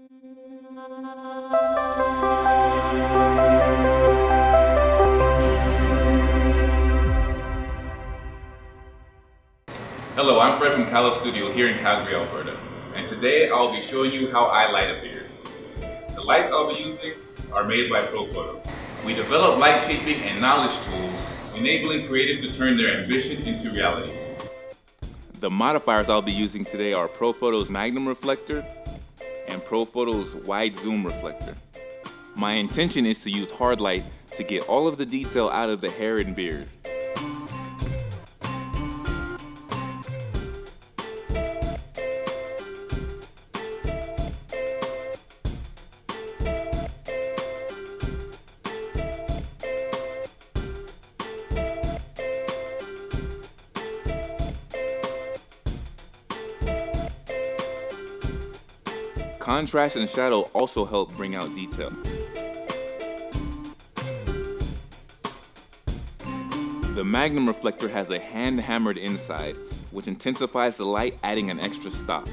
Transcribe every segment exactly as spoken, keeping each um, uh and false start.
Hello, I'm Fred from Kallos Studio here in Calgary, Alberta, and today I'll be showing you how I light a beard. The lights I'll be using are made by Profoto. We develop light shaping and knowledge tools, enabling creators to turn their ambition into reality. The modifiers I'll be using today are Profoto's Magnum reflector and Profoto's wide zoom reflector. My intention is to use hard light to get all of the detail out of the hair and beard. Contrast and shadow also help bring out detail. The Magnum reflector has a hand-hammered inside, which intensifies the light, adding an extra stop.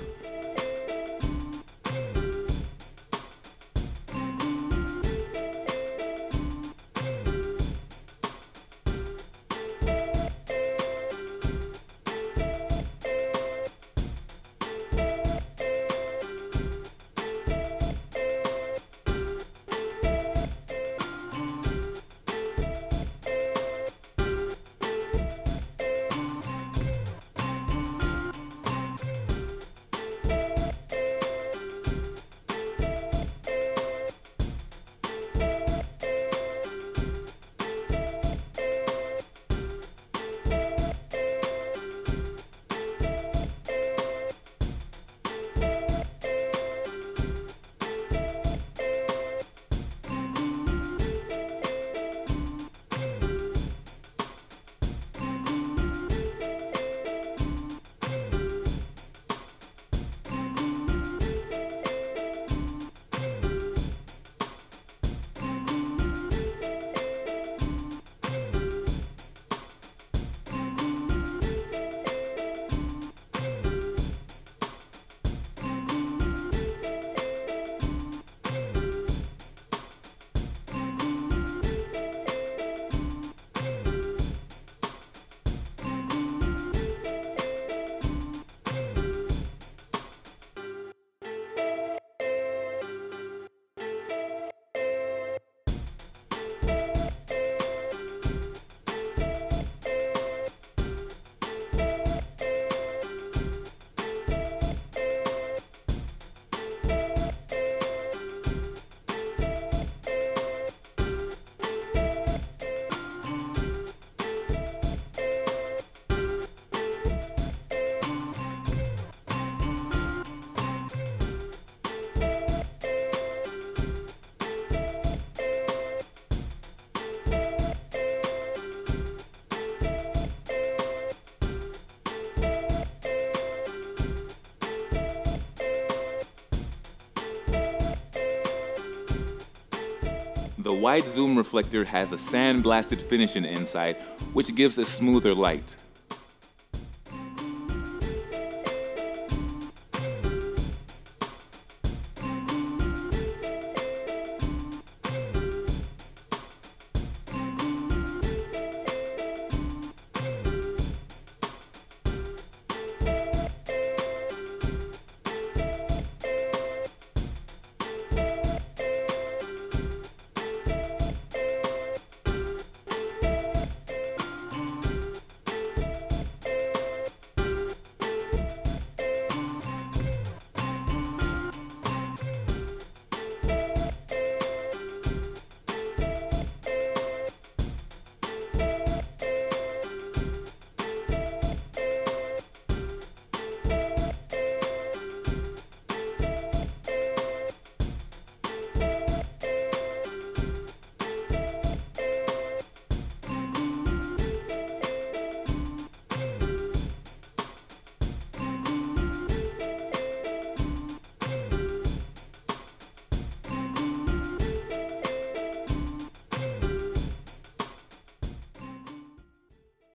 The wide zoom reflector has a sandblasted finish in the inside, which gives a smoother light.